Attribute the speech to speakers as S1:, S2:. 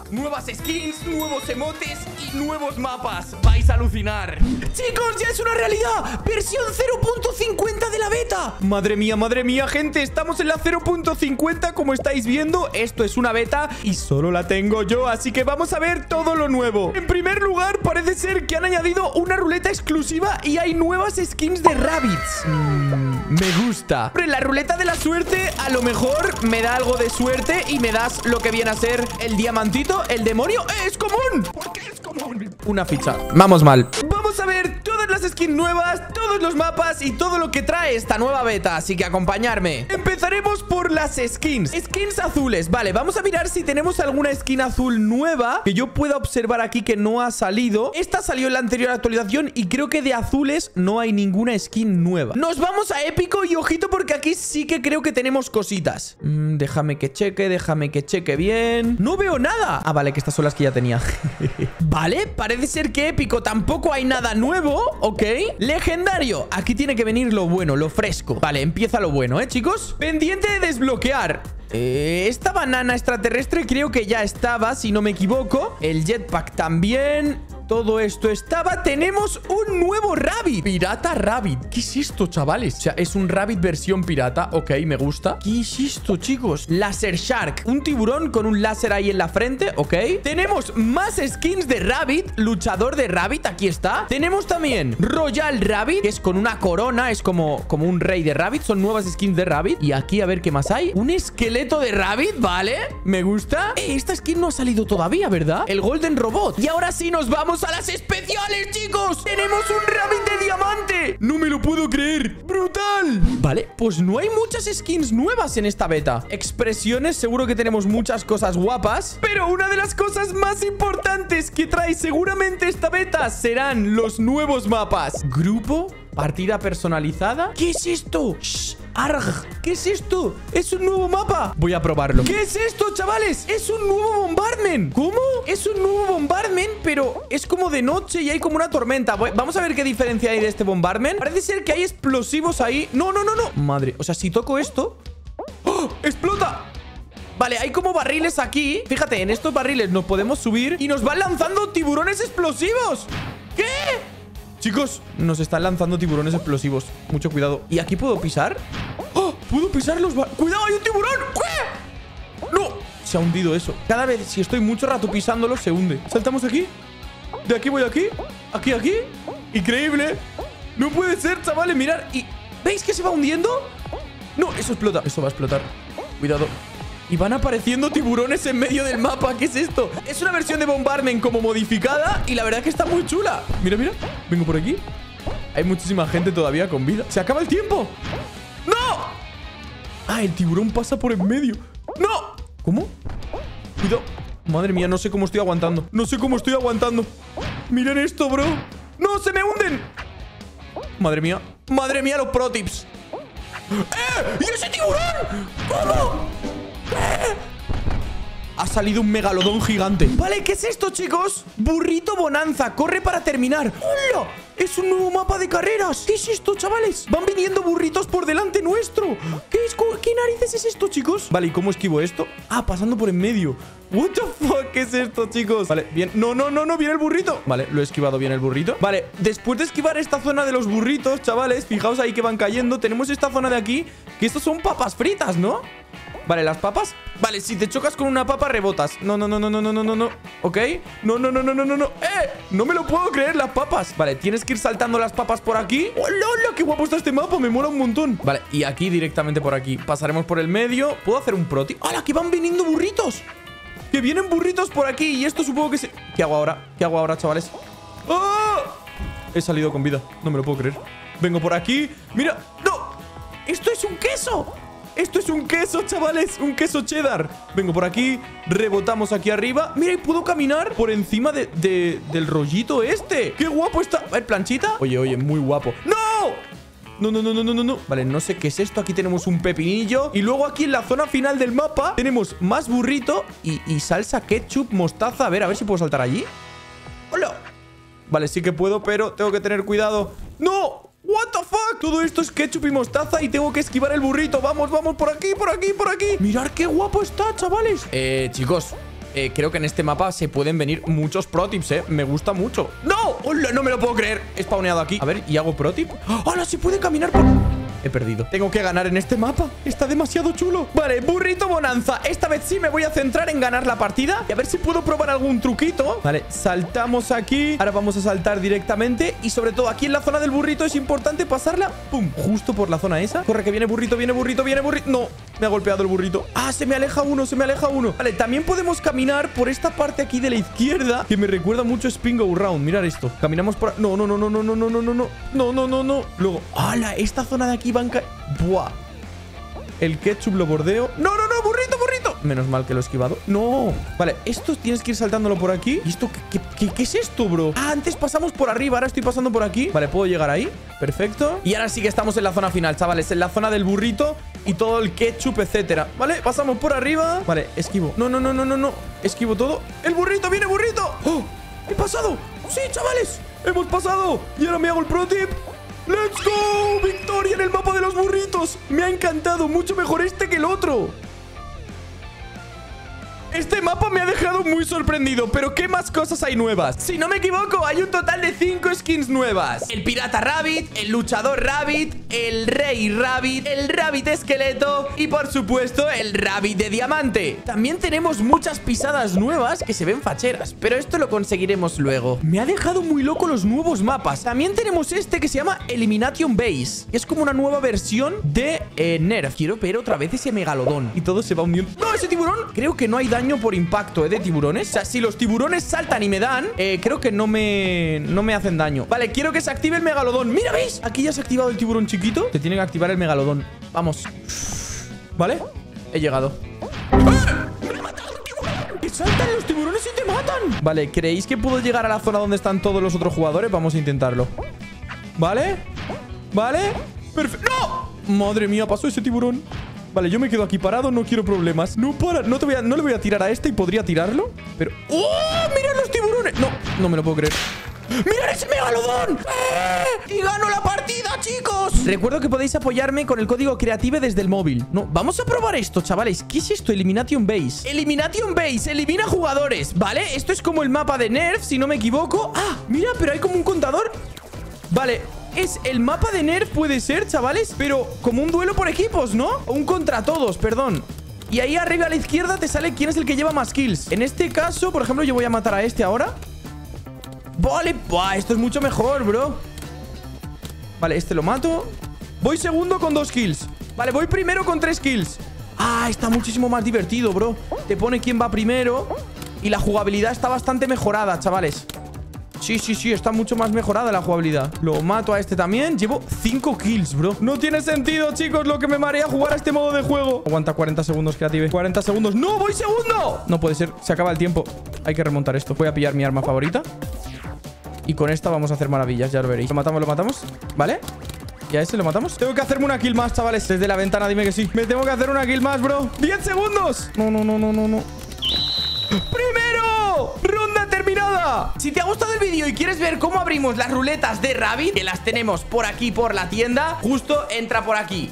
S1: mapa. Nuevas skins, nuevos emotes y nuevos mapas. Vais a alucinar. Chicos, ya es una realidad. Versión 0.50 de la beta. Madre mía, gente. Estamos en la 0.50, como estáis viendo. Esto es una beta y solo la tengo yo, así que vamos a ver todo lo nuevo. En primer lugar, parece ser que han añadido una ruleta exclusiva y hay nuevas skins de rabbits. Me gusta. Pero en la ruleta de la suerte, a lo mejor me da algo de suerte y me das lo que viene a ser el diamantito, el demonio. ¡Es común! ¿Por qué es común? Una ficha. Vamos mal. Vamos a ver todas las skins nuevas, todos los mapas y todo lo que trae esta nueva beta, así que acompañarme. Empezaremos por las skins. Skins azules. Vale, vamos a mirar si tenemos alguna skin azul nueva que yo pueda observar aquí que no ha salido. Esta salió en la anterior actualización y creo que de azules no hay ninguna skin nueva. Nos vamos a épico y ojito porque aquí sí que creo que tenemos cositas. Déjame que cheque bien. No veo nada. Ah, vale, que estas son las que ya tenía. Vale, parece ser que épico tampoco hay nada nuevo. Ok. Legendario. Aquí tiene que venir lo bueno, lo fresco. Vale, empieza lo bueno, chicos. Pendiente de desbloquear. Esta banana extraterrestre creo que ya estaba, si no me equivoco. El jetpack también. Todo esto estaba. Tenemos un nuevo rabbit. Pirata rabbit. ¿Qué es esto, chavales? O sea, es un rabbit versión pirata. Ok, me gusta. ¿Qué es esto, chicos? Laser Shark. Un tiburón con un láser ahí en la frente. Ok. Tenemos más skins de rabbit. Luchador de rabbit. Aquí está. Tenemos también Royal Rabbit, que es con una corona. Es como un rey de rabbit. Son nuevas skins de rabbit. Y aquí a ver qué más hay. Un esqueleto de rabbit. Vale. Me gusta. Esta skin no ha salido todavía, ¿verdad? El Golden Robot. Y ahora sí nos vamos a las especiales, chicos. Tenemos un rabbit de diamante. No me lo puedo creer. ¡Brutal! Vale, pues no hay muchas skins nuevas en esta beta. Expresiones, seguro que tenemos muchas cosas guapas. Pero una de las cosas más importantes que trae seguramente esta beta serán los nuevos mapas. Grupo, partida personalizada. ¿Qué es esto? Shh. Arg, ¿qué es esto? Es un nuevo mapa. Voy a probarlo. ¿Qué es esto, chavales? Es un nuevo bombardment. ¿Cómo? Es un nuevo bombardment, pero es como de noche y hay como una tormenta. Vamos a ver qué diferencia hay de este bombardment. Parece ser que hay explosivos ahí. No. Madre, o sea, si toco esto... ¡Oh! ¡Explota! Vale, hay como barriles aquí. Fíjate, en estos barriles nos podemos subir y nos van lanzando tiburones explosivos. ¿Qué? Chicos, nos están lanzando tiburones explosivos. Mucho cuidado. ¿Y aquí puedo pisar? ¡Oh! ¡Puedo pisar los ¡Cuidado! ¡Hay un tiburón! ¿Qué? ¡No! Se ha hundido eso. Cada vez, si estoy mucho rato pisándolo, se hunde. ¿Saltamos aquí? De aquí voy aquí. Aquí. Increíble. No puede ser, chavales. Mirad. ¿Y veis que se va hundiendo? No, eso explota. Eso va a explotar. Cuidado. Y van apareciendo tiburones en medio del mapa. ¿Qué es esto? Es una versión de Bombardment como modificada y la verdad es que está muy chula. Mira. Vengo por aquí. Hay muchísima gente todavía con vida. ¡Se acaba el tiempo! ¡No! Ah, el tiburón pasa por en medio. ¡No! ¿Cómo? Cuidado. Madre mía, no sé cómo estoy aguantando. Miren esto, bro. ¡No, se me hunden! Madre mía, los pro tips. ¿Y ese tiburón? ¿Cómo? Ha salido un megalodón gigante. Vale, ¿qué es esto, chicos? Burrito Bonanza, corre para terminar. ¡Hola! Es un nuevo mapa de carreras. ¿Qué es esto, chavales? Van viniendo burritos por delante nuestro. ¿Qué narices es esto, chicos? Vale, ¿y cómo esquivo esto? Ah, pasando por en medio. What the fuck, ¿qué es esto, chicos? Vale, bien. No, viene el burrito. Vale, lo he esquivado bien el burrito. Vale, después de esquivar esta zona de los burritos, chavales, fijaos ahí que van cayendo. Tenemos esta zona de aquí, que estos son papas fritas, ¿no? Vale, las papas. Vale, si te chocas con una papa, rebotas. No. ¿Ok? No. No me lo puedo creer, las papas. Vale, tienes que ir saltando las papas por aquí. ¡Hola! ¡Qué guapo está este mapa! Me mola un montón. Vale, y aquí directamente por aquí. Pasaremos por el medio. ¿Puedo hacer un pro tip? ¡Hala! ¡Que van viniendo burritos! ¡Que vienen burritos por aquí! Y esto supongo que se... ¿Qué hago ahora, chavales? ¡Oh! He salido con vida. No me lo puedo creer. Vengo por aquí. ¡Mira! ¡No! ¡Esto es un queso! Esto es un queso, chavales. Un queso cheddar. Vengo por aquí. Rebotamos aquí arriba. Mira, y puedo caminar por encima del rollito este. ¡Qué guapo está! A ver, planchita. Oye, muy guapo. ¡No! No. Vale, no sé qué es esto. Aquí tenemos un pepinillo. Y luego aquí en la zona final del mapa tenemos más burrito y salsa ketchup, mostaza. A ver si puedo saltar allí. ¡Hola! Vale, sí que puedo, pero tengo que tener cuidado. ¡No! What the fuck? Todo esto es ketchup y mostaza y tengo que esquivar el burrito. Vamos, por aquí. Mirad qué guapo está, chavales. Chicos, creo que en este mapa se pueden venir muchos pro tips, Me gusta mucho. ¡No! ¡Hola! No me lo puedo creer. He spawneado aquí. A ver, ¿y hago pro tip? ¡Hola! Se puede caminar por... He perdido. Tengo que ganar en este mapa. Está demasiado chulo. Vale, burrito bonanza. Esta vez sí me voy a centrar en ganar la partida y a ver si puedo probar algún truquito. Vale, saltamos aquí. Ahora vamos a saltar directamente. Y sobre todo aquí en la zona del burrito es importante pasarla. ¡Pum! Justo por la zona esa. Corre, que viene burrito, viene burrito, viene burrito. No, me ha golpeado el burrito. ¡Ah! Se me aleja uno, se me aleja uno. Vale, también podemos caminar por esta parte aquí de la izquierda, que me recuerda mucho a Spin Go Round. Mirad esto. Caminamos por... No, no, no, no, no, no, no, no, no, no. No, no, no, no. Luego... ¡Hala! Esta zona de aquí banca... ¡Buah! El ketchup lo bordeo. ¡No, no, no! ¡Burrito, burrito! Menos mal que lo he esquivado. ¡No! Vale, esto tienes que ir saltándolo por aquí. ¿Y esto qué es esto, bro? Ah, antes pasamos por arriba. Ahora estoy pasando por aquí. Vale, puedo llegar ahí. Perfecto. Y ahora sí que estamos en la zona final, chavales. En la zona del burrito y todo el ketchup, etcétera. Vale, pasamos por arriba. Vale, esquivo. No, no, no, no, no, no. Esquivo todo. ¡El burrito! ¡Viene burrito! ¡Oh! ¡He pasado! ¡Sí, chavales! ¡Hemos pasado! Y ahora me hago el pro tip. ¡Let's go! ¡Victoria en el mapa de los burritos! Me ha encantado, mucho mejor este que el otro. Este mapa me ha dejado muy sorprendido, pero ¿qué más cosas hay nuevas? Si no me equivoco, hay un total de 5 skins nuevas. El pirata rabbit, el luchador rabbit, el rey rabbit, el rabbit esqueleto y por supuesto el rabbit de diamante. También tenemos muchas pisadas nuevas que se ven facheras, pero esto lo conseguiremos luego. Me ha dejado muy loco los nuevos mapas. También tenemos este que se llama Elimination Base. Es como una nueva versión de Nerf. Quiero ver otra vez ese megalodón. Y todo se va hundiendo. ¡No, ese tiburón! Creo que no hay daño por impacto, de tiburones. O sea, si los tiburones saltan y me dan, creo que no me hacen daño. Vale, quiero que se active el megalodón. Mira, ¿veis? Aquí ya se ha activado el tiburón chiquito. Te tiene que activar el megalodón. Vamos. Vale, he llegado. ¡Me ha matado el tiburón! ¡Que saltan los tiburones y te matan! Vale, ¿creéis que puedo llegar a la zona donde están todos los otros jugadores? Vamos a intentarlo. Vale, vale. Perfecto. ¡No! Madre mía, pasó ese tiburón. Vale, yo me quedo aquí parado, no quiero problemas. No para, no le voy a tirar a este y podría tirarlo. Pero... ¡Oh! ¡Mirad los tiburones! No, no me lo puedo creer. ¡Mirad ese megalodón! ¡Y gano la partida, chicos! Recuerdo que podéis apoyarme con el código Creative desde el móvil. No, vamos a probar esto, chavales. ¿Qué es esto? Elimination Base. Elimination Base, elimina jugadores, ¿vale? Esto es como el mapa de Nerf, si no me equivoco. ¡Ah! Mira, pero hay como un contador. Vale, es el mapa de Nerf, puede ser, chavales, pero como un duelo por equipos, ¿no? O un contra todos, perdón. Y ahí arriba a la izquierda te sale quién es el que lleva más kills. En este caso, por ejemplo, yo voy a matar a este ahora. Vale, buah, esto es mucho mejor, bro. Vale, este lo mato. Voy segundo con 2 kills. Vale, voy primero con 3 kills. Ah, está muchísimo más divertido, bro. Te pone quién va primero. Y la jugabilidad está bastante mejorada, chavales. Sí, sí, sí, está mucho más mejorada la jugabilidad. Lo mato a este también. Llevo 5 kills, bro. No tiene sentido, chicos, lo que me marea jugar a este modo de juego. Aguanta 40 segundos, Creative. 40 segundos. ¡No, voy segundo! No puede ser, se acaba el tiempo. Hay que remontar esto. Voy a pillar mi arma favorita. Y con esta vamos a hacer maravillas, ya lo veréis. Lo matamos, ¿vale? ¿Y a ese lo matamos? Tengo que hacerme una kill más, chavales. Desde la ventana, dime que sí. Me tengo que hacer una kill más, bro. 10 segundos. No, no, no, no, no, no. ¡Primero! ¡Ronda terminada! Si te ha gustado el vídeo y quieres ver cómo abrimos las ruletas de Rabbit, que las tenemos por aquí, por la tienda, justo entra por aquí.